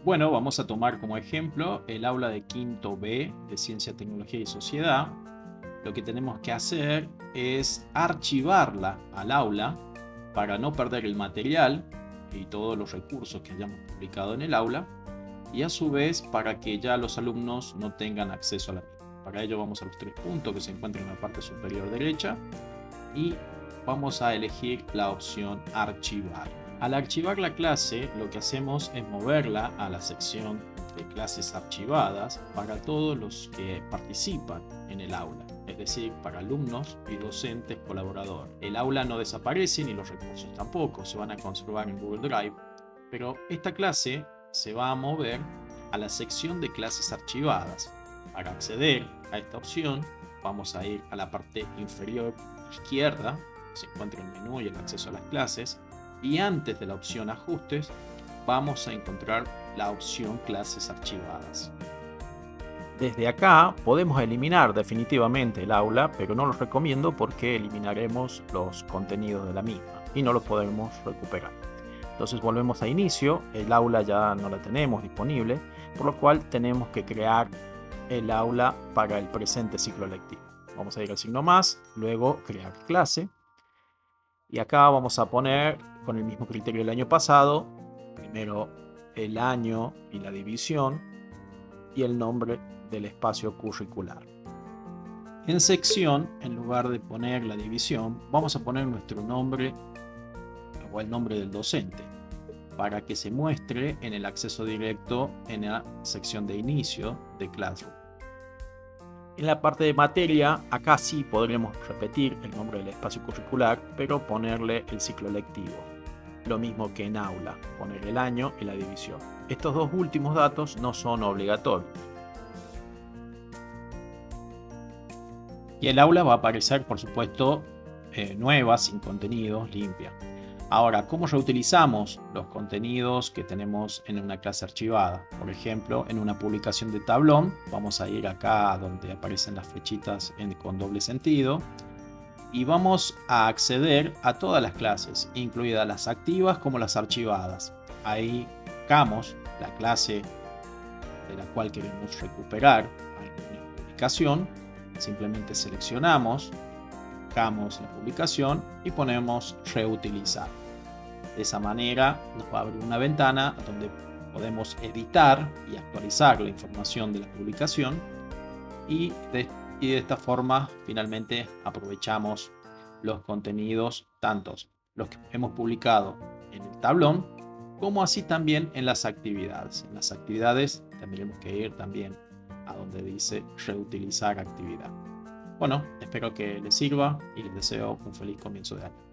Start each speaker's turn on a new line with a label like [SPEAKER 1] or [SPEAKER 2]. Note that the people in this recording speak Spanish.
[SPEAKER 1] Bueno, vamos a tomar como ejemplo el aula de quinto B de Ciencia, Tecnología y Sociedad. Lo que tenemos que hacer es archivarla al aula para no perder el material y todos los recursos que hayamos publicado en el aula, y a su vez para que ya los alumnos no tengan acceso a la misma. Para ello vamos a los tres puntos que se encuentran en la parte superior derecha y vamos a elegir la opción archivar. Al archivar la clase, lo que hacemos es moverla a la sección de clases archivadas para todos los que participan en el aula, es decir, para alumnos y docentes colaboradores. El aula no desaparece ni los recursos tampoco, se van a conservar en Google Drive, pero esta clase se va a mover a la sección de clases archivadas. Para acceder a esta opción, vamos a ir a la parte inferior izquierda, se encuentra el menú y el acceso a las clases, y antes de la opción ajustes vamos a encontrar la opción clases archivadas. Desde acá podemos eliminar definitivamente el aula, pero no lo recomiendo porque eliminaremos los contenidos de la misma y no lo podemos recuperar. Entonces volvemos a inicio, el aula ya no la tenemos disponible, por lo cual tenemos que crear el aula para el presente ciclo lectivo. Vamos a ir al signo más, luego crear clase. Y acá vamos a poner, con el mismo criterio del año pasado, primero el año y la división y el nombre del espacio curricular. En sección, en lugar de poner la división, vamos a poner nuestro nombre o el nombre del docente para que se muestre en el acceso directo en la sección de inicio de Classroom. En la parte de materia, acá sí podremos repetir el nombre del espacio curricular, pero ponerle el ciclo lectivo. Lo mismo que en aula, poner el año y la división. Estos dos últimos datos no son obligatorios. Y el aula va a aparecer, por supuesto, nueva, sin contenidos, limpia. Ahora, ¿cómo reutilizamos los contenidos que tenemos en una clase archivada? Por ejemplo, en una publicación de tablón, vamos a ir acá donde aparecen las flechitas con doble sentido y vamos a acceder a todas las clases, incluidas las activas como las archivadas. Ahí buscamos la clase de la cual queremos recuperar alguna publicación, simplemente seleccionamos, buscamos la publicación y ponemos reutilizar. De esa manera nos va a abrir una ventana donde podemos editar y actualizar la información de la publicación y de esta forma finalmente aprovechamos los contenidos, tanto los que hemos publicado en el tablón como así también en las actividades. En las actividades tendremos que ir también a donde dice reutilizar actividad. Bueno, espero que les sirva y les deseo un feliz comienzo de año.